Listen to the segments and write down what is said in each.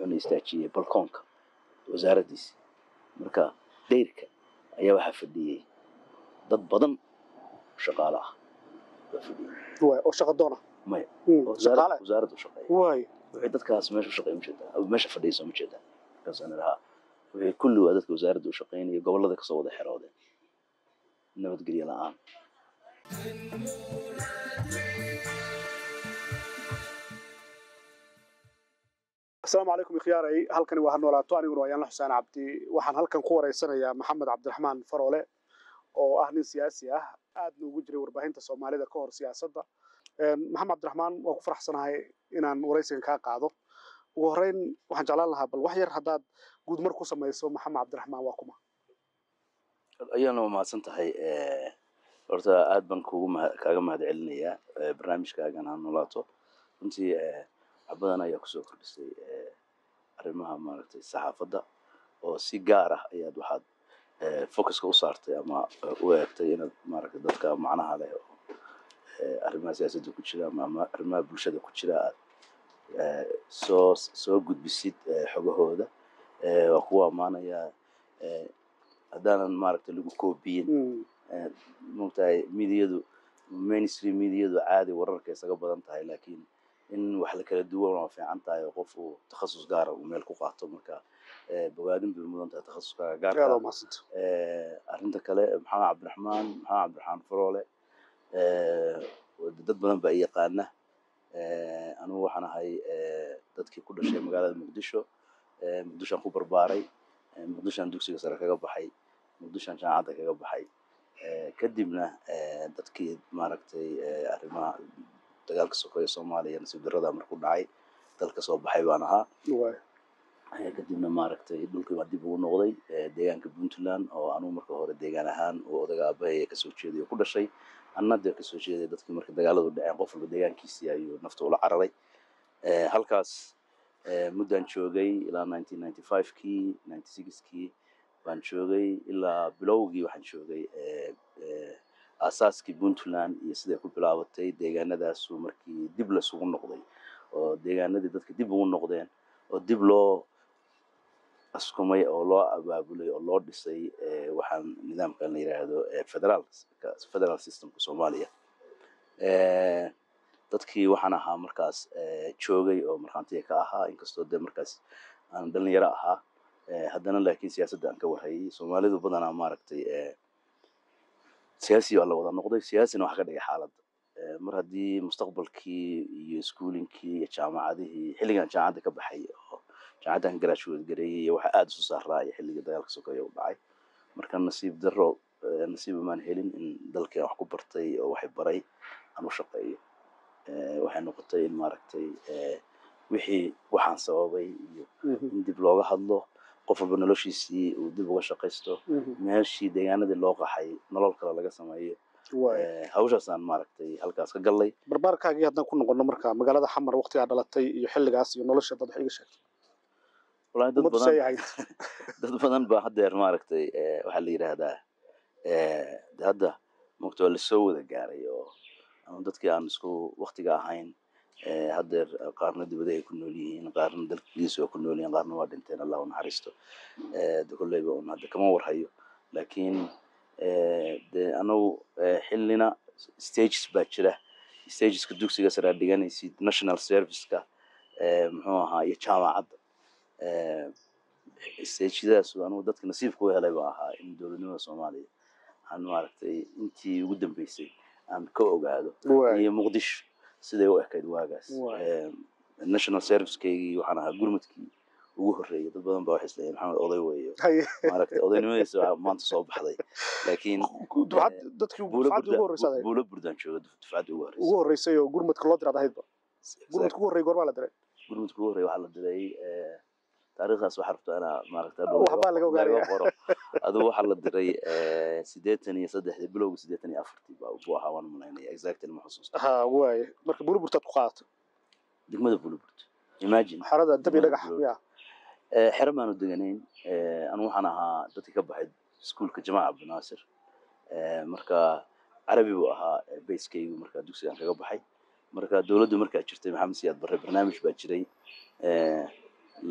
wuxuuna istaajiyey balkoonka wasaaraddiisa marka dayrka ayaa waxaa fadhiyey dad badan shaqaale ah oo shaqo doona maya wasaaraddu shaqeeya wixii dadkaas meesha shaqeeya ma jeedaa meesha fadhiyeysa ma jeedaa markaasaan idhahaa wixii kulli waa dadka wasaaradda u shaqeynaya gobollada kasoo wada xeroodeen nabadgelyo la'aan السلام عليكم خياري هلكن waa noolaato aniguna waa Yaan Xuseen Cabdi waxaan halkan ku wareysanayaa Maxamed Cabdiraxmaan Faroole oo ah nin siyaasi ah aad ugu jiray warbaahinta Soomaalida ka hor siyaasadda Maxamed Cabdiraxmaan waa ku faraxsanahay inaan wareysigan ka qaado ugu horeyn waxaan jeclaan lahaa bal wax yar hadaad guud mar ku sameeyso Maxamed Cabdiraxmaan waa kuma ayaan u mahadsan tahay horta aad baan kaaga mahadcelinayaa barnaamijkaagan aan noolaato runtii badan ayaa kusoo kordhisay arrimaha maaragtay saxaafadda oo si gaar ah ayaad waxaad focuska u saartay ama u eegtay inaad maaragtay dadka macnaha leh oo arrimaha siyaasadda ku jira ama arrimaha bulshada ku jira aad soo gudbisid xogahooda waa kuwa amaanayaa haddaanan maaragtay lagu koobiyin moogtahay midiyadu mainstream midiyadu caadi wararka isaga badan tahay laakiin in wax la kala duwan oo fiican tahay qof uu takhasus gaar ah meel ku qaato marka bogaadin bil mudan tahay takhasuska gaar ah arrinta kale Maxamed Cabdiraxmaan Faroole dad badan baa yaqaana anigu waxaan ahay dadkii ku dhashay magaalada Muqdisho ku barbaaray Muqdisho dugsiga sare kaga baxay Muqdisho jaamacadda kaga baxay kadibna dadkii maaragtay arrimaha dagaalka sokoy Soomaaliya nasiib darrada markuu dhacay dalka soo baxay baan ahaa kadibna maaragtay dhulkii waa dib ugu noqday deegaanka Puntland oo anigu marka hore deegaan ahaan oo odaga aabbahay ka soo jeeday ku dhashay annada ka soo jeeday dadkii marka dagaaladu dhaceen qof walba deegaankiisii ayuu nafta ula cararay halkaas muddan joogay ilaa 1995kii 96kii baan joogay ilaa bilowgii waxaan joogay asaaskii Puntland iyo sidee ku bilaabatay deegaanadaas markii dib la isugu noqday oo deegaanadii dadka dib ugu noqdeen oo dib loo askumay oo loo abaabulay oo loo dhisay waxaan nidaamkan la yiraahdo federal systemka Soomaaliya dadkii waxaan ahaa markaas joogay oo marxantiye ka ahaa inkastoo de markaas aan dhalinyaro ahaa haddana laakiin siyaasadda aan ka warhayay Soomaalidu badanaa maaragtay siyaasi waa la wada noqday siyaasina waxa ka dhigay xaaladda mar haddii mustaqbalkii iyo iskuulinkii iyo jaamacadihii xilligan jaamacadda ka baxay oo jaamacaddan graduate gareeyay waxa aad isu saarraay xilliga dagaalka sokoy u dhacay marka nasiib maan helin in dalkii wax ku bartay oo wax baray aan u shaqeeyo waxay noqotay in maaragtay wixii waxaan sababay iyo in dib looga hadlo qof walba noloshiisii uu dib uga shaqaysto meeshii deegaanadii loo qaxay nolol kale laga sameeyo hawshaasaan maaragtay halkaas ka gallay barbaarkaagii haddaan ku noqono marka magaalada Xamar waqtigaa dhalatay iyo xilligaas iyo nolosha dad wax iga sheegtay walahi dad badan baa haddeer maaragtay waxaa la yidhaahdaa hadda moogta waa lasoo wada gaaray oo ama dadkii aan isku waqtiga ahayn haddeer qaarna dibadda ay ku nool yihiin qaarna dalkiisa oo ku nool yihiin qaarna waa dhinteen Allah u naxariisto kolleyba un hadda kama warhayo laakiin de anagu xillina stages baa jira stageska dugsiga sare dhiganaysid national service-ka muxuu ahaa iyo jaamacadda stagadaas anigu dadka nasiibka u helay baa ahaa in dowladnimada Soomaaliya aan maaragtay intii ugu dambeysay aan ka ogaado iyo Muqdisho sidee u ekayd waagaas national service-keygii waxaan ahaa gurmadkii ugu horreeyay dad badan baa wax isleeyahay Maxamed oday weeyo maaragtay odaynimadiisa maanta soo baxday laakiin dadkii dufcadii ugu horreysay buulo burdaan jooga dufcadii ugu horreysay oo gurmadka loo diray ahaydba gurmadka ugu horreeyay goorma la diray gurmadka ugu horreeyay waxaa la diray taariikhdaas waxaa rabtaa inaa maaragtay waxbaa laga ogaanaya qoro aduu waxaa la diray 83 bilowga 84 buu ahaa waan malaynaya exactly ma xusuusto waay marka buurburtaad ku qaadatay degmada buurburta imagine xarada dabi dhagax yaa xero maanu deganayn anu waxaan ahaa dadkii ka baxay iskuulka Jamaaca Abdi Naasir marka carabi buu ahaa bayskaygu marka dugsigan kaga baxay marka dawladdu markaa jirtay Maxamed Siyaad Barre barnaamij baa jiray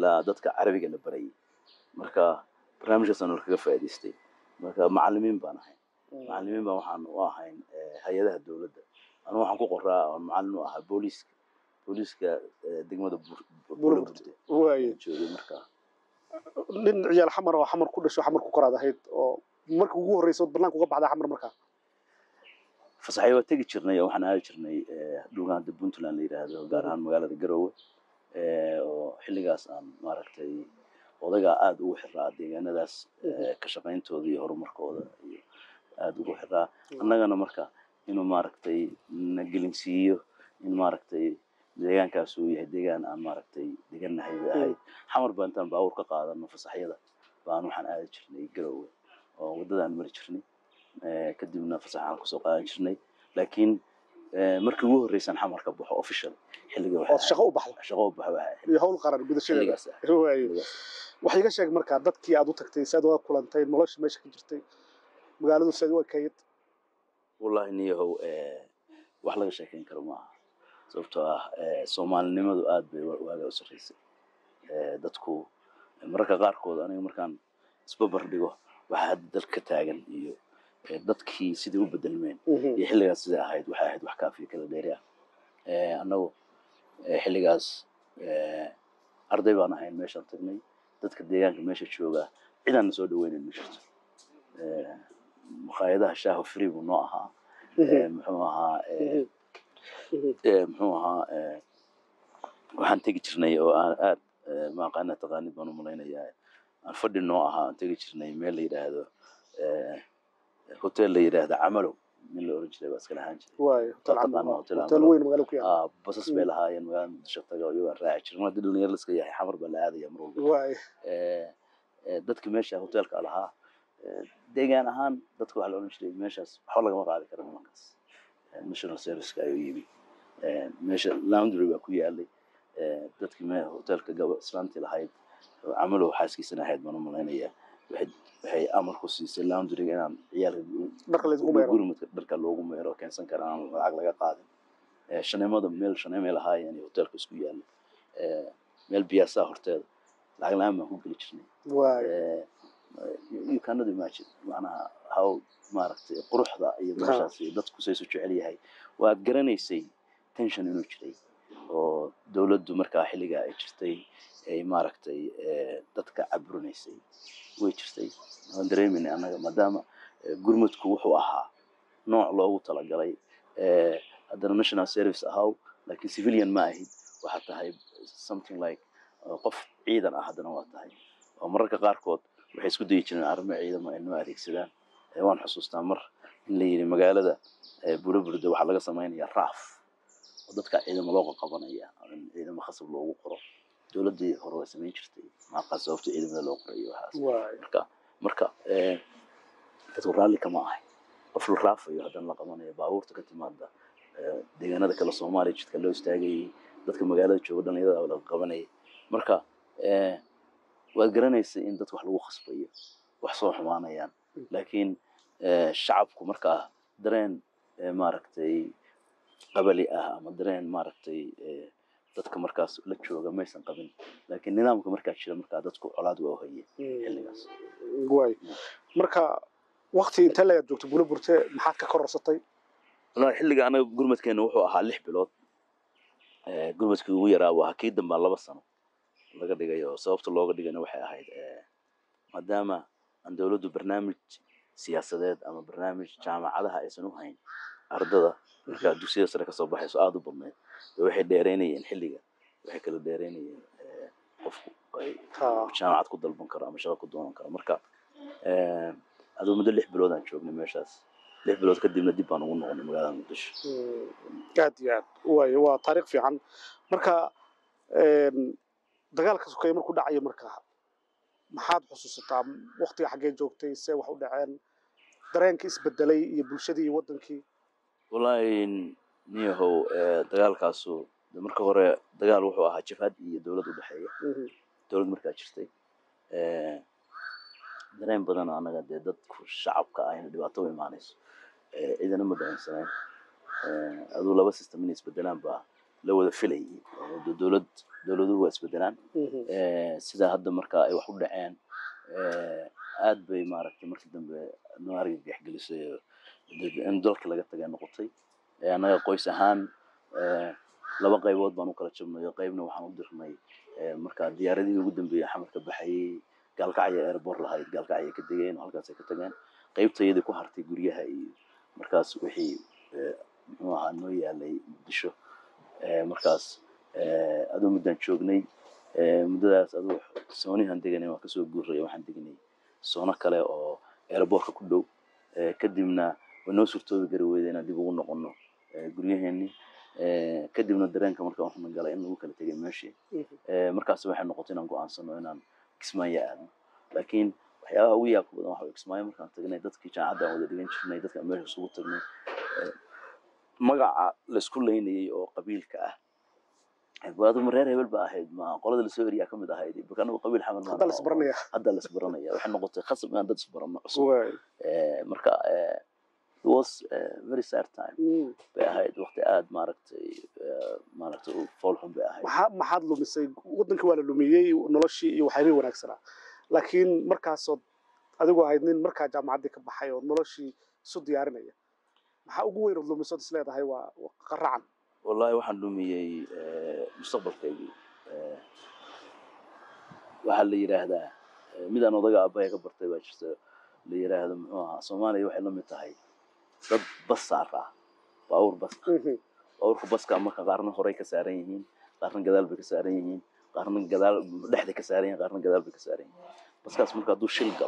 ilaa dadka carabiga la barayay marka barnaamijkaasaan kaga faa'iidaystay marka macallimiin baan ahay macallimiin baan waxaan u ahayn hay-adaha dowladda anu waxaan ku qoraa oon macallin u ahaa booliiska degmada Buurburte joogay marka nin ciyaal xamar oo xamar ku dhasho xamar ku koraad ahayd oo markii ugu horreysay banaanka uga baxday xamar markaa fasaxay waa tegi jirnay oo waxaan aadi jirnay dhulkaanta Puntland la yiraahdo gaar ahaan magaalada Garowe oo xilligaas aan maaragtay odaga aad ugu xiraa deegaanadaas ka shaqayntooda iyo horumarkooda iyo aad ugu xiraa annagana marka inuu maaragtay na gelinsiiyo in maaragtay deegaankaas uu yahay deegaan aan maaragtay deganahay ahayd xamar baan intaan baabuur ka qaadano fasaxyada baan waxaan aadi jirnay Garowe oo wadadaan mari jirnay kadibna fasaxaan kusoo qaadan jirnay laakiin markii ugu horreysay xamar ka baxo official xilliga waxa shaqo u baxay iyo hawl qaran gudashadeeda waxa iga sheeg markaa dadkii aad u tagtay saad uga kulantay nolosha meesha ka jirtay magaaladu saad u kayd wallahi niyahow wax laga sheekeyn karo maaha sababtoo ah Soomaalinimadu aad bay waaga u sarreysay dadku mararka qaarkood aniga markaan isbabar dhigo waxa hadda dalka taagan iyo dadkii sidii u bedelmeen iyo xilligaas sida ahayd waxa ahayd wax kaafiyo kala dheeri ah annagu xilligaas arday baan ahayn meeshaan tagnay dadka deegaanka meesha jooga cidaan soo dhaweynin ma jirto maqaayadaha shaaha free buu noo ahaa muxuu ahaa waxaan tegi jirnay oo aad maaqaana taqaanid baan u malaynayaa aan fadhi noo ahaa aan tegi jirnay meel la yiraahdo hotel la yiraahdo Camalow min la oran jiray baa iska lahaan jiray hotel weyn magaalada ku yaal basas bay lahaayeen magaalada Muqdisho tago iyo aan raaci jirnay hadii dhalinyaro la iska yahay xamar baa la aadaya mar walba dadka meesha hotelka lahaa deegaan ahaan dadku waxa la oran jiray meeshaas waxa laga qaadi karaa markaas national service ka ayuu yimi meesha laundry baa ku yaalay dadkii meel hotelka gabo islaantii lahayd Camalow xaaskiisana ahayd baan u malaynayaa waxay amar ku siisay laundry inaan ciyaalka dharka loogu meero keensan karaan lacag laga qaadin shaneemada meel shaneemay lahaayeen hotelka isku yaalay meel biyaasa horteeda lacag la'aan baan ku geli jirnay you cannot imagine macnaha how maaragtay quruxda iyo meeshaas dadku say soo jecel yahay waad garanaysay tension inuu jiray oo dawladdu markaa xilliga ay jirtay ay maaragtay dadka caburinaysay way jirtay aan dareemin anaga maadaama gurmadku wuxuu ahaa nooc loogu talagalay haddana national service ahaw laakiin civilian ma ahid waxa tahay something like qof ciidan ah haddana waa tahay oo mararka qaarkood waxay isku dayi jireen arrimo ciidamo ay noo adeegsadaan waan xusuustaa mar in la yiri magaalada Buurburte waxa laga sameeyaa raaf oo dadka ciidamo loo qabanaya ciidamo khasab loogu qoro dawladii hore way sameyn jirtay ma qasabto ciidamada loo qorayo waxaas marka dadku raalli kama ahay qof la raafayo haddana la qabanayo baabuurta ka timaada deegaanada kala Soomaaliya jidka loo istaagay dadka magaalada jooga dhalinyarada la qabanay marka waad garanaysaa in dadku wax lagu khasbayo wax soo xumaanayaan laakiin shacabku markaa dareen maaragtay qabali ah ama dareen maaragtay dadka markaas la jooga maysan qabin laakiin nidaamka markaa jira markaa dadku colaad waa hayay xilligaas marka waqti inta la joogto Buurburte maxaad ka korsatay wallahi xilliga anaga gurmadkeena wuxuu ahaa 6 bilood gurmadkii ugu yaraa waa kii dambe 2 sano laga dhigayo sababta looga dhigana waxay ahayd maadaama aan dawladdu barnaamij siyaasadeed ama barnaamij jaamacadaha aysan u hayn ardada marka dugsiyada sare ka soo baxayso aad u badneed waxay dheereynayeen xilliga waxay kala dheereynayeen qofku ay jaamacad ku dalban karo ama shaqo ku doonan karo marka adoo muddo 6 bilood aan joognay meeshaas 6 bilood kadibna dib baan ugu noqonay magaalada Muqdisho aad waa taariikh fiican marka dagaalka sokay markuu dhacayo marka maxaad xusuusataa waqtiga xagee joogtay see wax u dhaceen dareenka isbedelay iyo bulshadii iyo wadankii wallahi niyahow dagaalkaasu marka hore dagaal wuxuu ahaa jabhad iyo dawlad u dhaxeeya dawlad markaa jirtay dareen badan anaga dadku shacabka ah in dhibaato u imaanayso ciidana ma dareensaneen aduu laba system in isbedelaan baa la wada filayay dowladuhu waa isbedelaan sida hadda marka ay wax u dhaceen aad bay maaragtay markii dambe noo argagax gelisay in dalka laga tagay noqotay annaga qoys ahaan laba qaybood baan u kala jabnay qaybna waxaan u dirnay marka diyaaradihii ugu dambeeyay xamarka baxayay gaalkacyo airport lahayd gaalkacyo ka degeen halkaas ay ka tageen qaybtayadii ku hartay guryaha iyo markaas wixii muxuu ahaa noo yaalay muqdisho markaas aduu muddaan joognay muddadaas aduu soonihan deganay waan kasoo guuray waxaan degnay soono kale oo airportka ku dhow kadibna way noo suurtoobi gari weyday inaan dib ugu noqono guryaheennii kadibna dareenka marka waxaan galay in lagu kala tegay meeshii markaas waxay noqotay inaan go'aansano inaan Kismaayo aadno laakiin waxyaabaha ugu yaabka badan waxa Kismaayo markaan tagnay dadkii jaamacadda wada dhigan jirnay dadka meesha isugu tagnay magaca la isku leynayay oo qabiilka ah baadu mareer hebel ba ahayd ma qolada la soo eriyaa kamid ahayd bakana qabiil xamal ma hadda la isbaranaya waxay noqotay khasab in dad isbarano cusub marka it was a very sad time bay ahayd waqti aad maaragtay foolxun bay ahayd maxaad lumisay wadanka waa la lumiyay noloshii iyo waxyaabihii wanaagsanaa laakiin markaasoo adigoo ahayd nin markaa jaamacadii ka baxay oo noloshii isu diyaarinaya maxaa ugu weyn oo lumisood is leedahay waa qaracan wallahi waxaan lumiyay mustaqbalkaygii waxaa la yiraahdaa midaan odaga aabbahay ka bartay baa jirta la yiraahdo muxuu ahaa Soomaaliya waxay la mid tahay dad bas saara baawur baska marka qaarna horey ka saaran yihiin qaarna gadaal bay ka saaran yihiin qaarna gadaal dhexda ka saaran yihiin qaarna gadaal bay ka saaran yihiin baskaas marka hadduu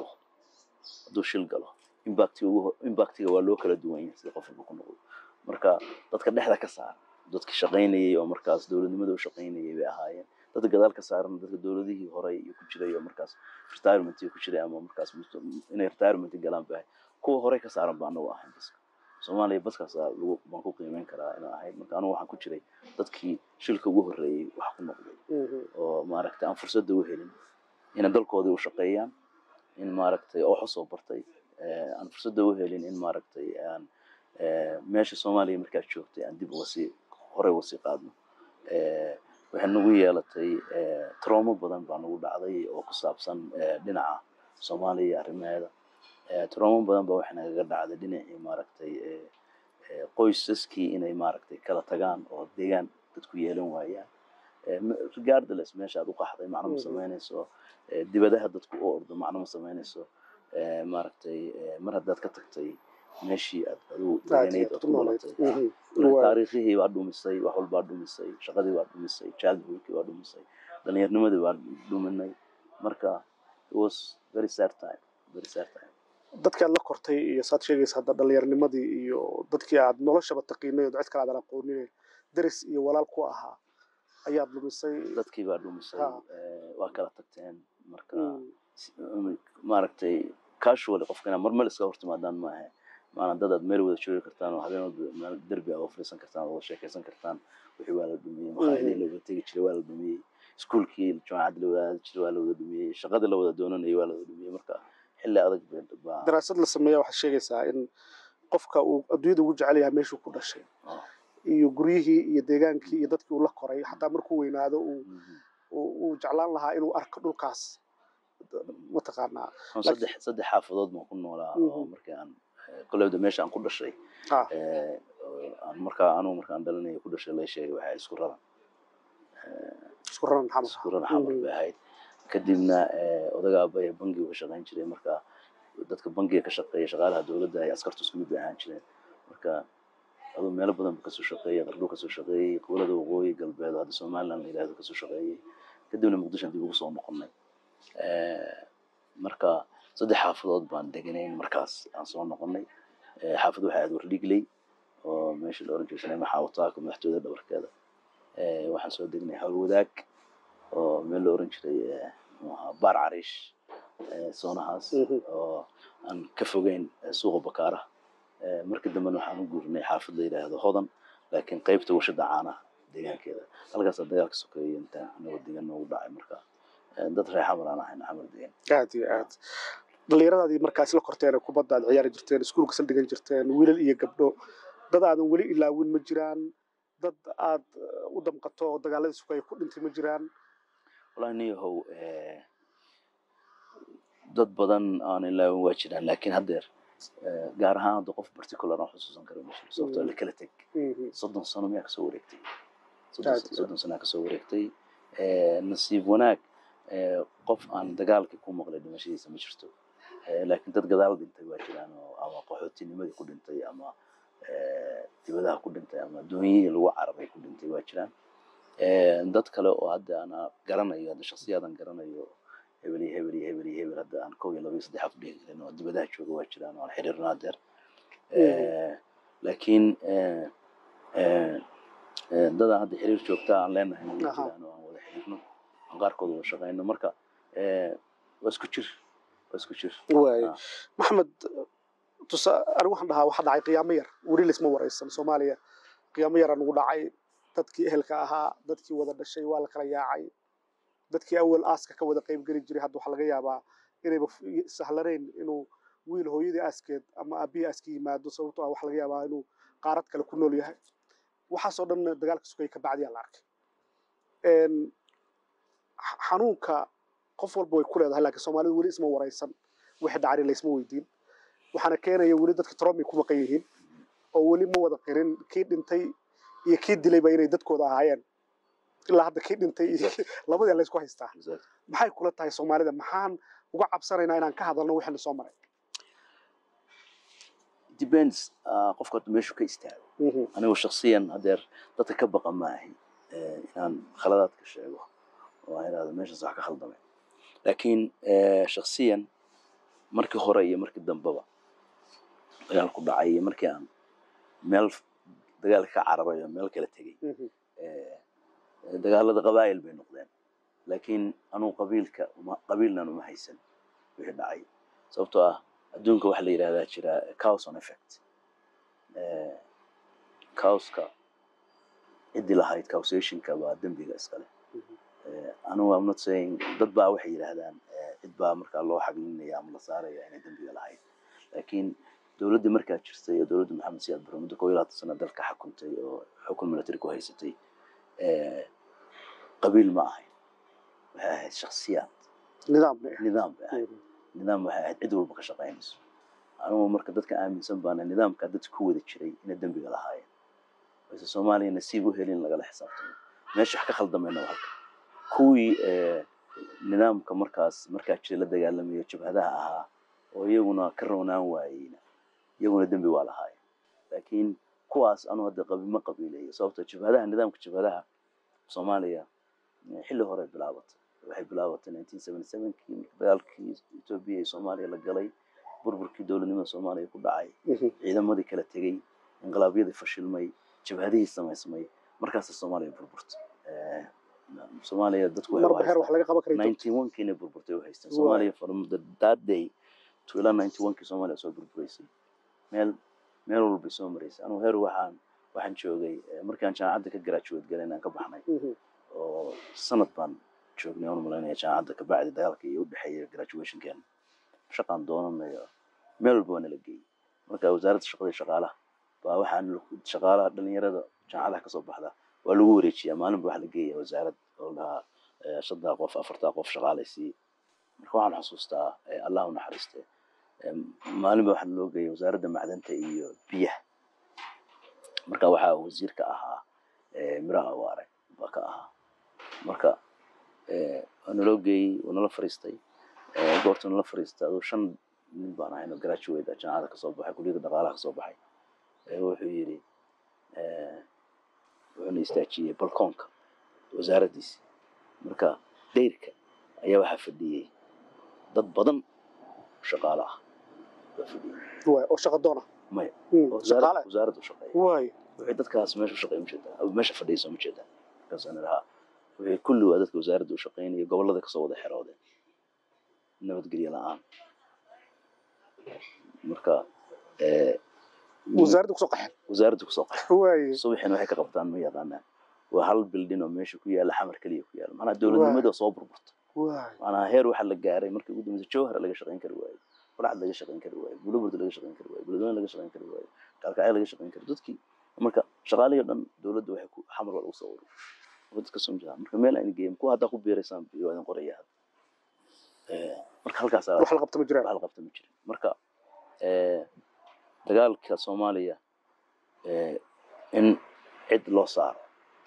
shil galo impactiga waa loo kala duwan yahay sida qof ku noqdo marka dadka dhexda ka saara dadka shaqaynayay oo markaas dawladnimada u shaqaynayay bay ahaayeen dadka gadaal ka saaran dadka dawladihii horey ku jiray oo markaas retirement ku jiray ama markaas inay retirement galaan baa kuwa horey ka saaran baan u ahayn baska Soomaaliya baskaas lagu baan ku qiimeyn karaa inuu ahayd marka anigu waxaan ku jiray dadkii shilka ugu horeeyay wax ku noqday oo maaragtay aan fursad u helin in dalkoodii u shaqeeyaan in maaragtay oo xusoo bartay aan fursad u helin in maaragtay aan meesha Soomaaliya markaa joogtay aan dib uga sii hore uga sii qaadno waxaan nagu yeelatay trauma badan baa nagu dhacday oo ku saabsan dhinaca Soomaaliya arrimaheeda trauma badan baa waxaa naga dhacday dhinacii maaragtay qoysaskii inay maaragtay kala tagaan oo deegaan dadku yeelan waayaan regardless meesha aad u qaxday macno ma sameynayso dibadaha dadku u ordo macno ma sameynayso maaragtay mar haddaad ka tagtay meeshii aad adigu deeganeed aad ku nolatay taariikhihii baa dhumisay wax walbaa dhumisay shaqadii baa dhumisay childhoodkii baa dhumisay dhallinyarnimadii baa dhuminay marka it was very sad time dadkii aad la kortay iyo saad sheegaysa hadda dhallinyarnimadii iyo dadkii aad noloshaba taqiinay oo cid kale aadan aqoonin daris iyo walaal ku ahaa ayaad lumisay dadkii baa dhumisay waa kala tagteen marka maaragtay casually qofkana marmar iska hortimaadaan ma aha maana dad aad meel wada joogi kartaan oo habeenooda meel derbi ah oo fadhiisan kartaan oo sheekaysan kartaan wixii waa la dhumiyay maqaayadii la wada tegi jiray waa la dhumiyay iskuulkii jaamacadda la wada jiray waa la wada dhumiyay shaqadii la wada doonanayay waa la wada dhumiyay marka xilli adag baa daraasad la sameeyo waxay sheegaysaa in qofka uu adduunyada ugu jecel yahay meeshuu ku dhashay iyo guryihii iyo deegaankii iyo dadkii uu la koray xataa markuu weynaado uu jeclaan lahaa inuu arko dhulkaas mataqaanaa saddex xaafadood baan ku noolaa oo markii aan koleyda meesha aan ku dhashay aan markaan dhalinay ku dhashay la sheegay waxa isku raran xamar bay ahayd kadibna odaga aabbahay bangiga ka shaqayn jiray marka dadka bangiga ka shaqeeya shaqaalaha dawladda ay askartu isku mid ahaan jireen marka adoo meelo badan ka soo shaqeeyay qardo ka soo shaqeeyay gobolada waqooyi galbeed hadda Soomaaliland la yiraahdo ka soo shaqeeyay kadibna Muqdisho dib ugu soo noqonnay marka saddex xaafadood baan deganayn markaas aan soo noqonnay xaafad waxa aad wardhigley oo meesha la oran jiray maxaawataaka madaxtooyada dhabarkeeda waxaan soo degnay hawl wadaag oo meel la oran jiray baar cariish soonahaas oo aan ka fogeyn suuqa bakaara markii dambe waxaan u guurnay xaafad la yiraahdo hodan laakiin qaybta warshada caanaha deegaankeeda halkaas dagaalka sokeeyay inta anoo deegaan ugu dhacay marka dad reer xamar aan ahayn xamar deegaan aad iyo aad dhalinyaradaadii markaas la korteen kubadda aad ciyaari jirteen iskuulka sal dhigan jirteen wiilal iyo gabdho dad aadan weli ilaawin ma jiraan dad aad u damqato oo dagaaladii sugay ku dhintay ma jiraan wallahi niyahow dad badan aan ilaawan waa jiraan laakiin haddeer gaar ahaan hadda qof particular aan xusuusan karo ma jiro sababtoo la kala teg 30 sano miyaa kasoo wareegtay 30 sano kasoo wareegtay nasiib wanaag qof aan dagaalkii ku maqlay dhimashadiisa ma jirto laakiin dad gadaal dhintay waa jiraan oo ama qaxootinimadii ku dhintay ama dibadaha ku dhintay ama dooniyihii lagu cararay ku dhintay waa jiraan dad kale oo hadda ana garanayo hadda shakhsiyadan garanayo hebel hadda aan 1 2 3 af dhihi karin oo dibadaha jooga waa jiraan oo aan xiriirnaa deer laakiin dadaan hadda xiriir joogta aan leenahay waa jiraan oo aan wada xiriirno aan qaarkood wada shaqayno marka waa isku jir waay maxamed anigu waxaan dhahaa waxa dhacay qiyaamo yar weli laysma waraysan soomaaliya qiyaamo yar anugu dhacay dadkii ehelka ahaa dadkii wada dhashay waa la kala yaacay dadkii awal aaska ka wada qayb geli jiray hadda waxaa laga yaabaa inayba sahlanayn inuu wiil hooyadii aaskeed ama aabihii aaska yimaado sababtoo ah waxaa laga yaabaa inuu qaarad kale ku nool yahay waxaasoo dhan dagaalka sugay ka bacdiyaa la arkay xanuunka qof walba way ku leedahay laakiin soomaalidu weli isma waraysan wixii dhacay laysma weydiin waxaana keenaya weli dadka Trump ku maqan yihiin oo weli ma wada qirin kii dhintay iyo kii dilayba inay dadkooda ahaayeen ilaa hadda kii dhintay labadii la isku haystaa maxay kula tahay Soomaalida maxaan uga cabsanaynaa inaan ka hadalno wixii soo maray depends qofka meeshu ka istaago anigu shakhsiyan hadeer dadka ka baqa ma ahi inaan khaladaad ka sheego oo ay raado meesha sax ka khaldamay laakiin shakhsiyan markii hore iyo markii dambaba dagaalku dhacay iyo markii aan meel dagaalka ka cararay oo meel kala tagay dagaalada qabaa'il bay noqdeen laakiin anu qabiilna uma haysan wixii dhacay sababtoo ah adduunka waxa la yiraahdaa jira cause and effect cause-ka cidii lahayd causation-ka waa dambiga iskale anu I'm not saying dad baa waxay yiraahdaan cid baa markaa loo xaglinaya ama la saaraya inay dambiga lahayd laakiin dawladda markaa jirtay oo dawladda Maxamed Siyaad Barre muddo 12 sano dalka xukuntay oo xukun military ku haysatay qabiil ma ahayn waxay ahayd shakhsiyaad nidaam waxay ahayd cid walba ka shaqaynayso anigu marka dadka aaminsan baana nidaamka dadka ku wada jiray inay dambiga lahaayeen balse Soomaaliya nasiib u helin lagala xisaabtamo meesha wax ka khaldamayna halka kuwii nidaamka markaa jiray la dagaalamayo jabhadaha ahaa oo iyaguna ka roonaan waayeen iyaguna dambi waa lahaayeen laakiin kuwaas anu hadda ma qabiilayo sababtoo jabhadaha nidaamka jabhadaha Soomaaliya xilli hore bilaabatay waxay bilaabatay 1977kii dagaalkii Itoobiya iyo Soomaaliya la galay burburkii dawladnimada Soomaaliya ku dhacay ciidamadii kala tagay inqilaabyadii fashilmay jabhadihii samaysmay markaas Soomaaliya burburtay Soomaaliya dadku waxay 91kii burburtay oo haystay Soomaaliya from that day to 91kii Soomaaliya soo burburisay meel walba soo mareysay anu heer waxaan joogay markaan jaamacadda ka graduate galay aan ka baxnay oo sanad baan joognay oo malaynaya jaamacadda ka bacdi dagaalka iyo u dhaxeeyay graduation-kan shaqaan doonanayo meel walba la geeyay marka wasaaradda shaqada shaqaalaha baa waxaan shaqaalaha dhalinyarada jaamacadaha ka soo baxda waa lagu wareejiyaa maalinba wax la geeyaa wasaaradda oo la 3 qof 4 qof shaqaalaysi marka waxaan xasuustaa Allah u naxariistay maalinba waxaan loo geeyay wasaaradda macdanta iyo biyaha marka waxa wasiirka ahaa Miraha Waare baka ahaa marka ana loo geeyay wana la fariistay goortan la fariistay oo 5 nin baan ahayn oo graduate jaamacadda ka soo baxay kulliyadda dhaqaalaha ka soo baxay wuxuu yiri wuxuu istaajiyay balkoonka wasaaraddiisa marka deyrka ayaa waxa fadhiyay dad badan shaqaale ah oo shaqo doona maya wasaaraddu shaqeeya wixii dadkaas meesha shaqeeya ma jeedaa meesha fadhiyay ma jeedaa kaasana laha wixii kulli waa dadka wasaaraddu shaqeynaya gobolada ka soo wada xeroodeen nabadgelyo la'aan marka wasaaraddu ku soo qaxay subaxina waxay ka qabtaan ma yaqaanaan waa hal building oo meesha ku yaala xamar kaliya ku yaala macnaha dawladnimada soo burburtay macnaha heer waxa la gaaray markii ugu dambeysay Jowhar laga shaqeyn kari waayay Quraacad laga shaqeyn kari waayay Bulburd laga shaqeyn kari waayay Buladweyne laga shaqeyn kari waayay Kalkacay laga shaqeyn kari dadkii marka shaqaalihi dhan dawladdu waxay ku xamar wal u soo urur dadka soo jeeda marka meel ay geeyeen ku hadda ku biiraysan iyo aan qorayaa marka halkaas wax la qabto ma jiraan marka dagaalka Soomaaliya in cid loo saaro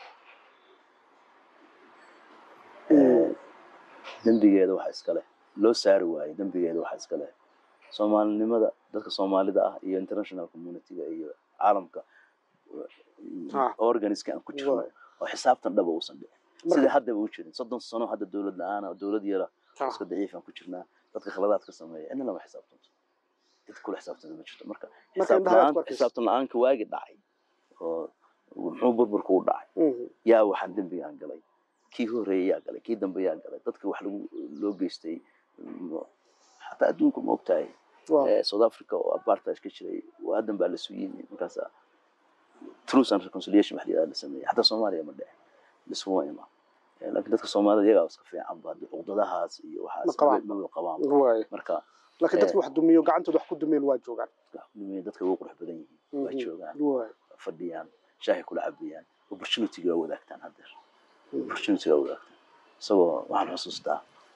dambigeeda waxa iska leh loo saari waayay dambigeeda waxa iska leh Soomaalinimada dadka Soomaalida ah iyo international community-ga iyo caalamka organiska aan ku jirno oo xisaabtan dhab u sandhig sida hadda uu jirin 30 sano hadda dawlad la'aan oo dawlad yara iska daciif aan ku jirnaa dadka khaladaadka sameeya in la xisaabtan cid kula xisaabtan ma jirto marka xisaabtan la'aanka waagi dhacay oo wuxuu burburku u dhacay yaa waxaan dambiga aan galay kii horeeyay galay kii dambeeyay galay dadka wax loo geystay hatta adduunka ma ogtahay South Africa oo apartheid ka jiray waadan baa la soo yimid markaas truth and reconciliation wax la sameeyay hatta Soomaaliya ma dhacay lisoo ima laakiin dadka Soomaalida iyaga iska fiican baad uqdadahaas iyo waxaas ma qabaan marka laakiin dadku wax dumiyo gacantooda wax ku dumeen waa joogan dadka ugu qurux badan yihiin waa joogan fadhiyaan shaahi kula cabiyaan opportunity-ga wadaagtaan hadda opportunity-ga wadaagtaan sababtoo waxaan xasuustaa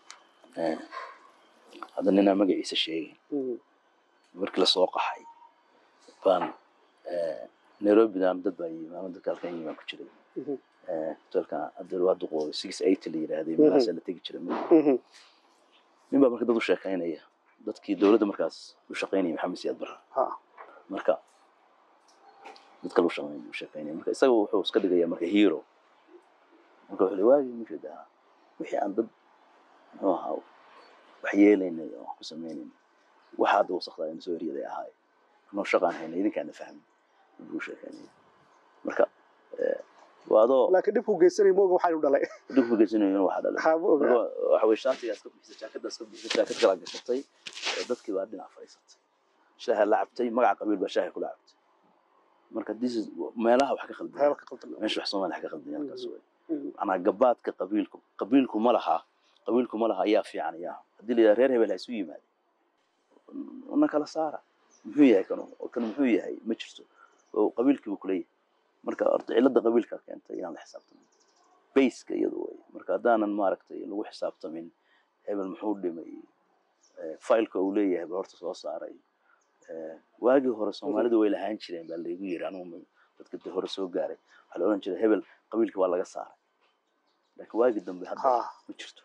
hadda nina magaciisa sheegay markii la soo qaxay baan Nairobi dad baa yimaado dadka halkan yimaado ku jiray dalka hadda waa duqo 68 la yiraahday meelaha la tagi jiray ninba marka dad u sheekaynaya dadkii dawladda markaas u shaqeynayay Maxamed Siyaad Barre marka dadka loo shaqeynayay marka isagu wuxuu iska dhigaya marka hero marka wuxuu waagi mushada wixii aan dad wax yeelaynay oo ku sameeynay waxa dad wasaqda in soo riyaday ahay noo shaqaan hayna idinkaan fahmin buu sheekaynay marka waado laakiin dib u geysanay mooga waxa uu dhalay dib u geysanay waxa dhalay waxa way shaatigaas ka bixisay jaakadaas ka bixisay jaakad kala gashatay dadkii baa dhinac fariisatay shaaha la cabtay magaca qabiil baa shaaha kula cabtay marka this is meelaha wax ka khaldan meesha wax Soomaaliya ka khaldan halkaas way ana gabaadka qabiilku ma laha ayaa fiican ayaa hadii la reer hebel ay soo yimaado una kala saara muxuu yahay kan muxuu yahay ma jirto oo qabiilkii ku leeyahay marka cilada qabiilka keentay inaan la xisaabtamo base-ka iyadu way marka hadaanan maaragtay lagu xisaabtamin hebel muxuu dhimay file-ka uu leeyahay horta soo saaray waagi hore Soomaalidu way lahaan jireen baa lagu yiri anigu dadka hore soo gaaray waxa la oran jiray hebel qabiilka waa laga saaray laakiin waagi dambe hadda ma jirto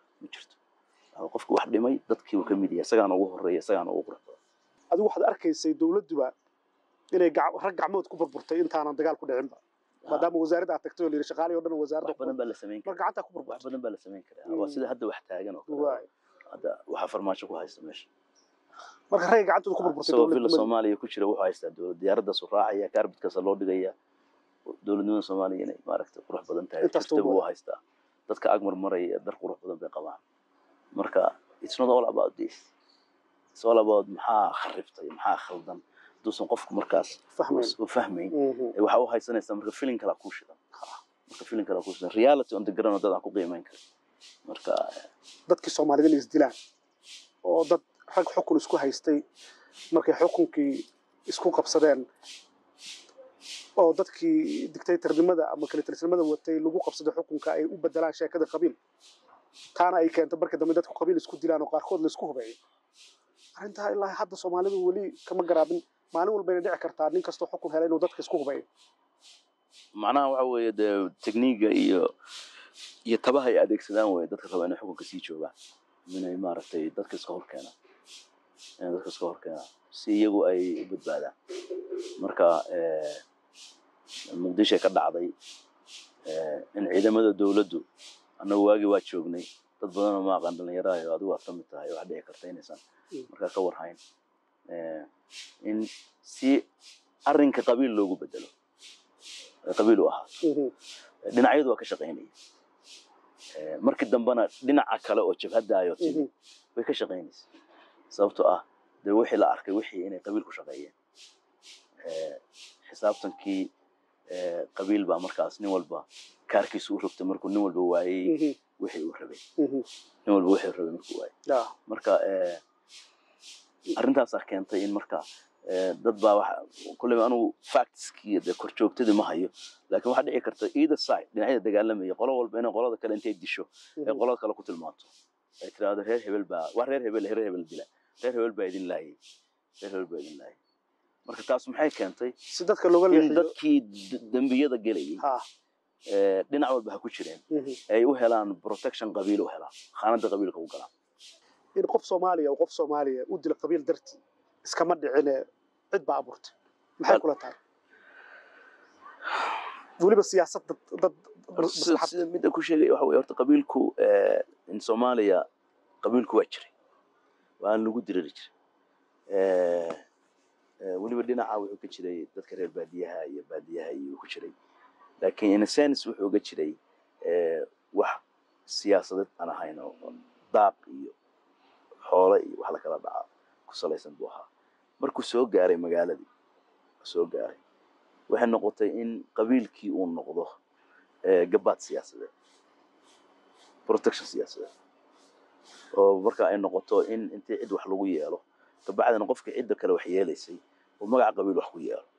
qofku wax dhimay dadkii uu ka mid yahay isagaan ugu horeeyay isagaan ugu qurxo adigu waxaad arkaysay dawladduba inay rag gacmood ku burburtay intaana dagaal ku dhicin ba maadaama wasaaradda aad tagtay oo leeyahay shaqaale oo dhan wasaaradda badan baa la sameyn karaa gacanta ku burburtay badan baa la sameyn karaa waa sida hadda wax taagan oo kale hadda waxa farmaajo ku haysta meesha marka rag gacantooda ku burburtay dawladda Soomaaliya ku jira wuxuu haystaa diyaaradda soo raacaya kaarbidkaas loo dhigaya dawladnimada Soomaaliya inay maaragtay qurux badan tahay inta uu haystaa dadka agmar maraya dar qurux badan bay qabaan marka it's not all about this it's all about maxaa kharibtay maxaa khaldan duusan qofku markaas fahmayn waxa uu haysanaysa marka feeling kala ku shidan reality on the ground dad aan ku qiimeyn karo marka dadkii Soomaalida is dilaan oo dad rag xukun isku haystay markay xukunkii isku qabsadeen oo dadkii dictatornimada ama kala talisnimada watay lagu qabsaday xukunka ay u bedelaan sheekada qabiil taana ay keento marka dambe dadku qabiil isku dilaan oo qaarkood la isku hubeeyay arinta ilaa hadda Soomaalidu wali kama garaabin maalin walba ay dhici kartaa nin kasto xukun helay inuu dadka isku hubeeyo macnaha waxa weeye technique iyo tabaha ay adeegsadaan way dadka raba inay xukunka sii joogaan inay maaragtay dadka iska horkeena si iyagu ay u badbaadaan marka Muqdisho ka dhacday in ciidamada dawladdu anagu waagi waa joognay dad badan oo ma aqaan dhalinyarada oo adigu aftamid tahay wax dhici karta inaysan marka ka warhayn in si arrinka qabiil loogu bedelo qabiil u ahaa dhinacyadu waa ka shaqeynayay markii dambana dhinaca kale oo jabhadaayo timi way ka shaqeynaysaa sababtoo ah wixii la arkay wixii inay qabiil ku shaqeeyeen xisaabtankii qabiil baa markaas nin walba kaarkiisu u rogtay markuu nin walba waayay wixii uu rabay nin walba wixii rabay markuu waayay marka arrintaas keentay in marka dad baa waxa kulliba anu factskii de kor joogtadii ma hayo laakiin waxa dhici karta either side dhinacyada dagaalamaya qolo walba inay qolada kale intay disho ay qolada kale ku tilmaanto ay tiraahdo reer hebel baa waa reer hebel dila reer hebel baa idin laayay marka taas maxay keentay si dadka looga leexiyo dadkii dambiyada galayay dhinac walba ha ku jireen ay u helaan protection qabiil u helaan khaanada qabiilka u galaan in qof Soomaaliya u dilo qabiil dartii iskama dhicine cid baa abuurtay maxay kula tahay waliba siyaasad dad sida mid ku sheegay waxa weeye horta qabiilku in Soomaaliya qabiilku waa jiray waan lagu diriri jiray waliba dhinaca wuxuu ka jiray dadka reer baadiyaha iyo ku jiray laakiin in a sense wuxuu ga jiray wax siyaasadeed aan ahayn oo daaq iyo xoolo iyo wax la kala dhaca ku salaysan buu ahaa markuu soo gaaray magaaladii waxay noqotay in qabiilkii uu noqdo gabaad siyaasadeed protection siyaasadeed oo marka ay noqoto in intii cid wax lagu yeelo kabacdina qofka cidda kale wax yeelaysay oo magaca qabiil wax ku yeelo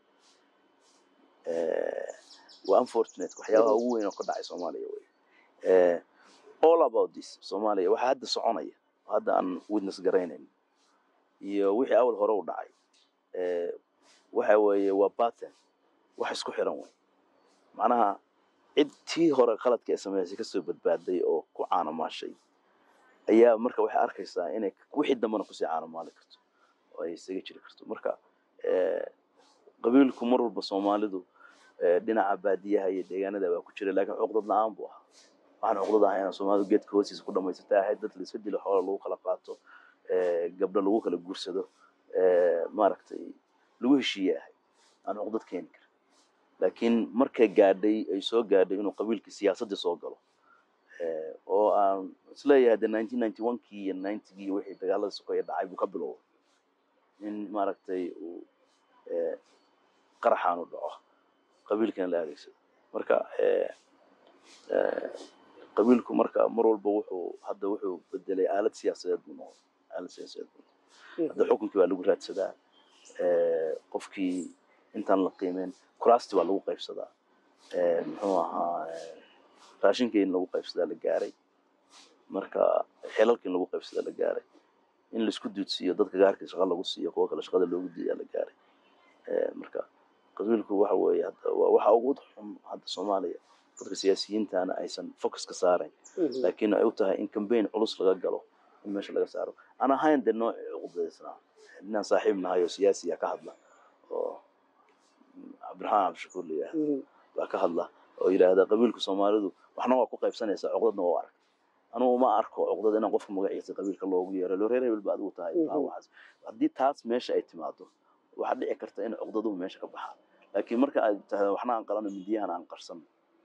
waa unfortunate waxyaabaha ugu weyn oo ka dhacay Soomaaliya way all about this Soomaaliya waxa hadda soconaya hadda aan witness garaynayn iyo wixii awal hore u dhacay waxa weeye waa pattern wax isku xiran way macnaha cidtii hore qaladka sameeyay ka soo badbaaday oo ku caanamaashay ayaa marka waxay arkaysaa inay wixii dambana ku sii caanamaali karto oo ay isaga jiri karto marka qabiilku mar walba Soomaalidu dhinaca baadiyaha iyo deegaanada waa ku jira laakiin cuqdad la'aan buu ahaa waxaan cuqdad ahayn Soomaalidu geedka hoostiisa ku dhamaysatay ahayd dad la iska dilo xoolo lagu kala qaato gabdho lagu kala guursado maaragtay lagu heshiiyay aan cuqdad keen kar laakiin markay gaadhay ay soo gaadhay inuu qabiilka siyaasadda soo galo oo aan isleeyahay 1991kii iyo 90kii wixii dagaalada sokoya dhacay buu ka bilowday in maaragtay uu qaraxaan u dhaco qabiilkan la adeegsado marka qabiilku marka mar walba wuxuu bedelay aalad siyaasadeed buu noqday hadda xukunkii waa lagu raadsadaa qofkii intaan la qiimeyn kuraasti waa lagu qaybsadaa muxuu ahaa raashinkii in lagu qaybsadaa la gaaray marka xilalkii in lagu qaybsadaa la gaaray in la isku duudsiyo dadka gaarka shaqo lagu siiyo kuwa kale shaqada loogu diiyaa la gaaray marka qabiilku waxa weeye waxa ugu xun hadda Soomaaliya dadka siyaasiyiintana aysan focus ka saarayn laakiin ay u tahay in campaign culus laga galo in meesha laga saaro ana ahayn de nooc uqdaysna inaan saaxiib nahay oo siyaasiya ka hadla oo Abraham Shukuriya baa ka hadla oo yiraahdo qabiilka Soomaalidu waxna waa ku qaybsanaysa cuqdadna waa arag anuu ma arko cuqdad in qofka magaciisa qabiilka loogu yeero loo reer hebel baad u tahay waxaas hadii taas meesha ay timaado waxa dhici karta in cuqdaduhu meesha ka baxaan laakiin marka ay tahay waxna aan qalano midiyahan aan qarsan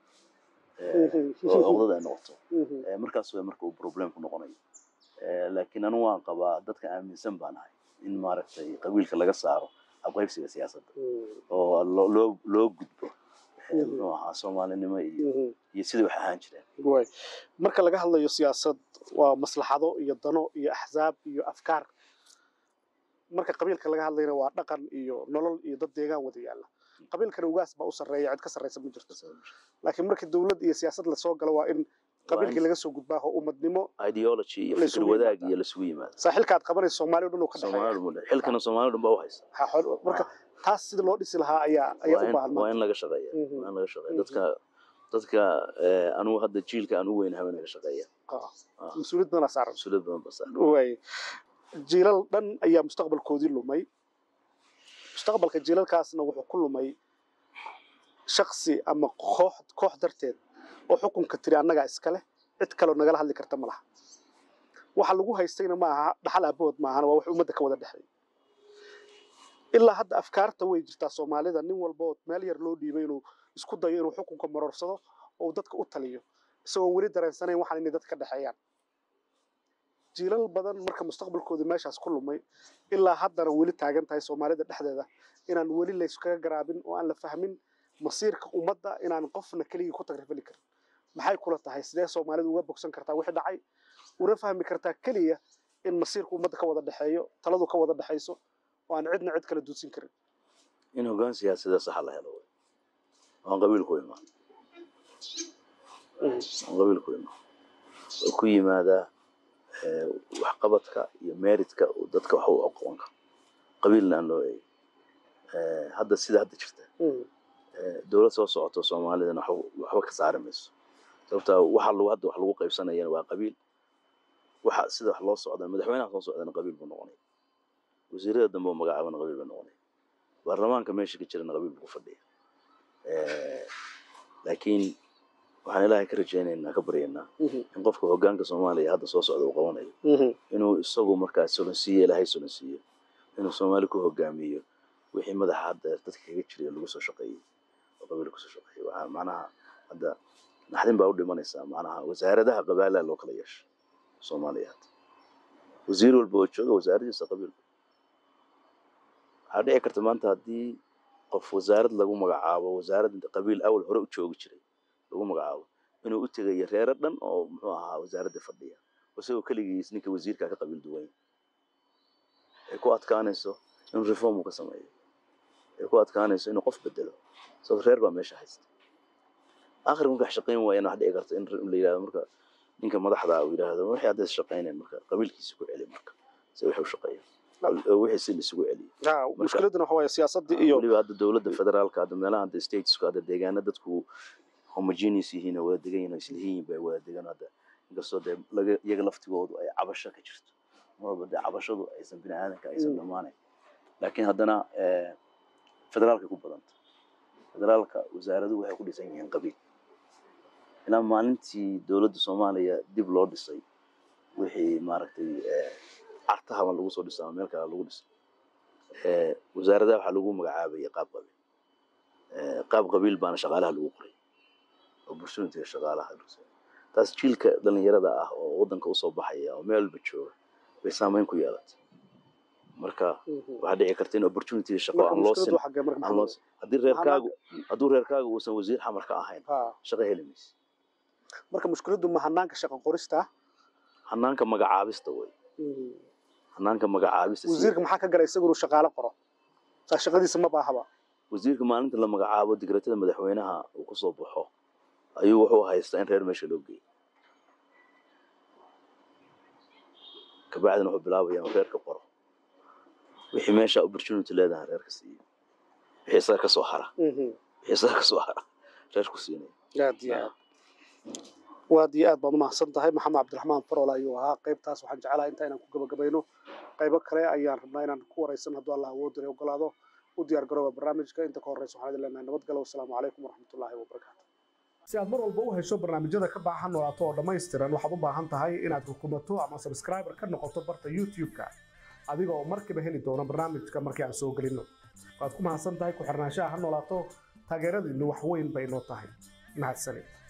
cuqdad ay noqoto markaas way marka uu problem ku noqonayo laakiin anu waan qabaa dadka aaminsan baan ahay in maaragtay qabiilka laga saaro qaybsiga siyaasadda oo loo gudbo nooca Soomaalinimo iyo sidii wax ahaan jireen way marka laga hadlayo siyaasad waa maslaxado iyo dano iyo ahzaab iyo afkaar marka qabiilka laga hadlayna waa dhaqan iyo nolol iyo dad deegaan wada yaala qabiilkana ugaas baa u sareeya cid ka sareysa ma jirto laakiin marka dawlad iyo siyaasad la soo galo waa in qabiilkii laga soo gudbaa oo ummadnimo ideology iyo fikir wadaag iyo la isugu yimaado saaxilka aad qabanayso Soomaaliya dhan oo ka dhaxeeya xilkana Soomaaliya dhan baa u haysta marka taas sida loo dhisi lahaa ayaa u baahan waa in laga shaqeeyaa dadka anu hadda jiilka aan u weynahay in laga shaqeeyaa mas'uuliyad badan saaran way jiilal dhan ayaa mustaqbalkoodii lumay mustaqbalka jiilalkaasna wuxuu ku lumay shakhsi ama koox darteed oo xukunka tiri annaga iska leh cid kale oo nagala hadli karta ma laha waxa lagu haystayna ma aha dhaxal abood ma aha waa wax ummadda ka wada dhaxay ilaa hadda afkaarta way jirtaa Soomaalida nin walba oo meel yar loo dhiibay inuu isku dayo inuu xukunka marorsado oo dadka u taliyo isagoo weli dareensanayn waxaan inay dadka dhaxayaan jiilal badan marka mustaqbalkooda meeshaas ku lumay ilaa haddana weli taagan tahay Soomaalida dhexdeeda inaan weli la iskaga garaabin oo aan la fahmin masiirka ummadda inaan qofna kaliya ku tagrifali karin maxay kula tahay sidee Soomaalidu uga bogsan kartaa wixii dhacay una fahmi kartaa kaliya in masiirka ummadda ka wada dhaxeeyo taladu ka wada dhaxayso وأنا عدنا عد كلا دوسين كريم إنه كان سياسة صح الله يلوي عن قبيل كويما عن قبيل كويما وكوي ماذا وحقبتك يمارتك ودتك وحو أقوانك قبيلنا أنه هذا السيد هذا شفته دولة صوت Soomaaliya waxba ka saaramayso sababta waxa lagu qaybsanayeen waa qabiil waxa sida wax loo socdo madaxweynaha soo socdana qabiil buu noqonay wasiirada dambe oo magacaabana qabiil buu noqonay baarlamaanka meesha ka jirana qabiil buu fadhiyaa laakiin waxaan ilaahay ka rajaynaynaa ka baryaynaa in qofka hoggaanka Soomaaliya hadda soo socda uu qabanayo inuu isagu markaas soonsiyo ilaahay soonsiyo inuu Soomaali ku hoggaamiyo wixii madaxa hadda dadka kaga jiray lagu soo shaqeeyay قبل كل شيء معناها هذا نحن بقول لمنسا معناها وزارتها قبائل لو كليش صوماليات وزير البوتشو وزارة قبيل هذا كرتمان تادي قف وزارة لقوا مجعابة وزارة قبيل أول هرب تشوق شري لقوا مجعابة إنه أتجي ريردن أو وزارة الفردية وسوي كل يسنيك وزير كقبيل دوين إكوات كانسو إنه ريفورم وكسمية إكوات كانسو إنه قف بدله سو reer baa meesha haysta aakhir marka shaqeyn waayeen wax dhici karta in la yiraahdo marka ninka madaxda uu yiraahdo waxay hadda shaqeynayaan marka qabiilkiisa ku celi marka si wax u shaqeeyo wixii si isugu celi mushkiladuna waxa way siyaasadii iyo waliba hadda dawladda federaalka hadda meelaha hadda stateska hadda deegaanada dadku homogeneous yihiin wada degan isla yihiin bay wada degan hadda inkastoo iyaga laftigoodu ay cabasho ka jirto marba cabashadu aysan bini'aadanka aysan dhamaanay laakiin haddana federaalka ku badanta federaalka wasaaraduhu waxay ku dhisan yihiin qabiil ilaa maalintii dawladda Soomaaliya dib loo dhisay wixii maaragtay artaha lagu soo dhisay meel kale lagu dhisay wasaaradaha waxa lagu magacaabay qaab qabiil baana shaqaalaha lagu qoray oo bulshada shaqaalaha taas jiilka dhalinyarada ah oo wadanka u soo baxaya oo meel walba jooga way saameyn ku yeelatay marka waxa dhici karta in opportunity shaqo aan loo siin haddii reerkaagu uusan wasiir xamar ka ahayn shaqo helimaysa marka mushkiladu ma hanaanka shaqo qorista hanaanka magacaabista way hanaanka magacaabista wasiirka maxaa ka galay isagu shaqaale qoro shaqadiisa ma baahaba wasiirka maalinta la magacaabo digratada madaxweynaha uu ku soo baxo ayuu wuxuu haystaa in reer meesha loo geeyo ka bacdina wuxuu bilaabayaa reerka qoro wixii meesha opportunity leedahay reerka siiyo wixii ka soo hara reerku siinay waad aad baad mahadsan tahay maxamed cabdiraxmaan farool ayuu ahaa qaybtaas waxaan jecelahay intaan ku gabagabayno qaybo kale ayaan rabnaa inaan ku wareysan haddii Allah uu diray ogolaado u diyaar garooba barnaamijka inta ka horeysa waxaan idin leenahay nabadgalo wassalaamu calaykum waraxmatullaahi wabarakaatuh si aad mar walba u hesho barnaamijyada ka baahan noolaato oo dhammaystiran waxaad u baahan tahay inaad rukumato ama subscriber ka noqoto barta YouTube-ka adiga oo markiiba heli doona barnaamijka markii aan soo gelino waad ku mahadsan tahay ku xirnaanshaha ha noolaato taageeradiinu wax weyn bay noo tahay mahadsanid